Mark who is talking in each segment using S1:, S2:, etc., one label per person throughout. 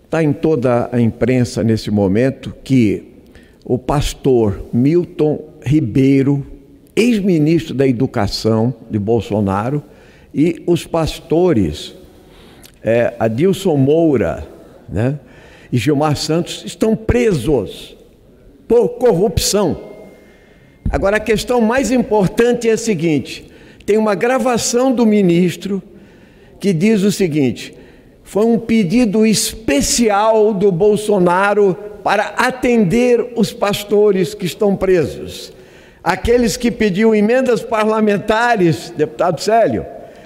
S1: Está em toda a imprensa nesse momento que o pastor Milton Ribeiro, ex-ministro da Educação de Bolsonaro, e os pastores Adilson Moura, né, e Gilmar Santos estão presos por corrupção. Agora, a questão mais importante é a seguinte: tem uma gravação do ministro que diz o seguinte: foi um pedido especial do Bolsonaro para atender os pastores que estão presos. Aqueles que pediu emendas parlamentares, deputado Célio,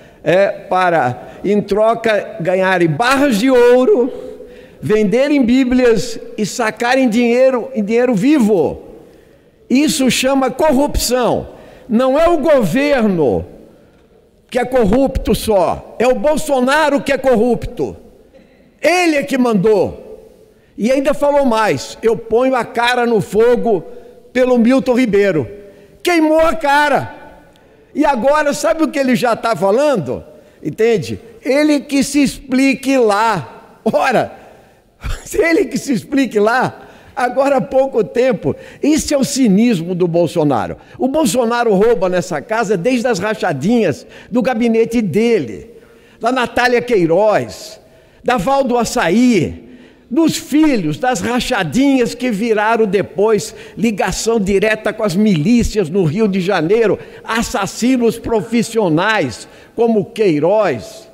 S1: para, em troca, ganharem barras de ouro, venderem bíblias e sacarem dinheiro em dinheiro vivo. Isso chama corrupção. Não é o governo que é corrupto só, é o Bolsonaro que é corrupto. Ele é que mandou. E ainda falou mais: eu ponho a cara no fogo pelo Milton Ribeiro. Queimou a cara. E agora, sabe o que ele já está falando? Entende? Ele que se explique lá. Ora, se ele que se explique lá, agora há pouco tempo. Esse é o cinismo do Bolsonaro. O Bolsonaro rouba nessa casa desde as rachadinhas do gabinete dele, da Natália Queiroz, da Valdo Açaí, dos filhos, das rachadinhas que viraram depois ligação direta com as milícias no Rio de Janeiro, assassinos profissionais como Queiroz,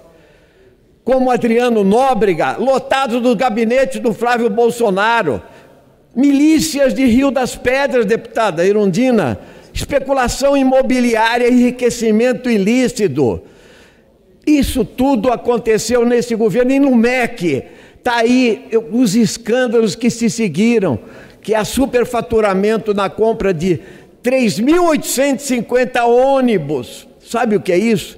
S1: como Adriano Nóbrega, lotados no gabinete do Flávio Bolsonaro, milícias de Rio das Pedras, deputada Irundina, especulação imobiliária, enriquecimento ilícito. Isso tudo aconteceu nesse governo. E no MEC está aí os escândalos que se seguiram, que é superfaturamento na compra de 3.850 ônibus. Sabe o que é isso?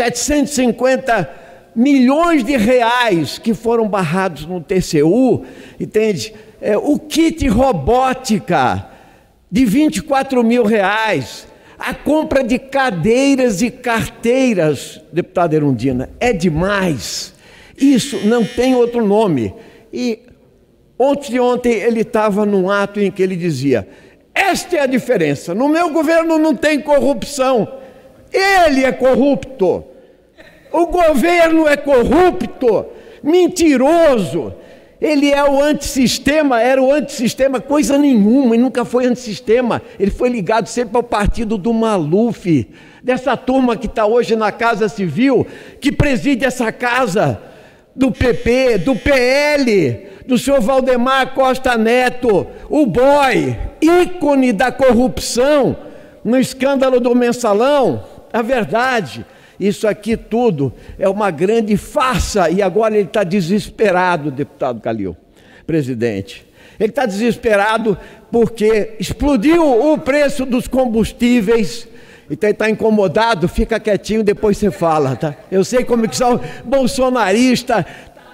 S1: 750 milhões de reais que foram barrados no TCU, entende? O kit robótica de 24 mil reais, a compra de cadeiras e carteiras, deputada Irundina, é demais. Isso não tem outro nome. E ontem ele estava num ato em que ele dizia: esta é a diferença, no meu governo não tem corrupção, ele é corrupto, o governo é corrupto, mentiroso. Ele é o antissistema, era o antissistema, coisa nenhuma, e nunca foi antissistema. Ele foi ligado sempre ao partido do Maluf, dessa turma que está hoje na Casa Civil, que preside essa casa, do PP, do PL, do senhor Valdemar Costa Neto, o boy, ícone da corrupção, no escândalo do Mensalão. A verdade, isso aqui tudo é uma grande farsa, e agora ele está desesperado, deputado Calil, presidente. Ele está desesperado porque explodiu o preço dos combustíveis. Então ele está incomodado, fica quietinho, depois você fala, tá? Eu sei como que são bolsonaristas.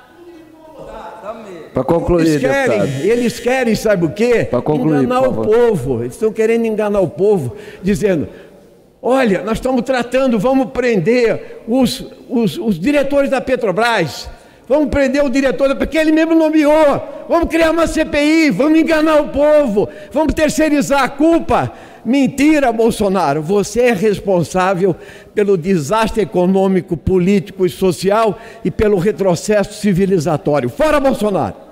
S2: Para concluir,
S1: eles querem, sabe o quê?
S2: Para concluir,
S1: enganar o povo. Eles estão querendo enganar o povo, dizendo: olha, nós estamos tratando, vamos prender os diretores da Petrobras, vamos prender o diretor, porque ele mesmo nomeou, vamos criar uma CPI, vamos enganar o povo, vamos terceirizar a culpa. Mentira, Bolsonaro, você é responsável pelo desastre econômico, político e social e pelo retrocesso civilizatório. Fora Bolsonaro!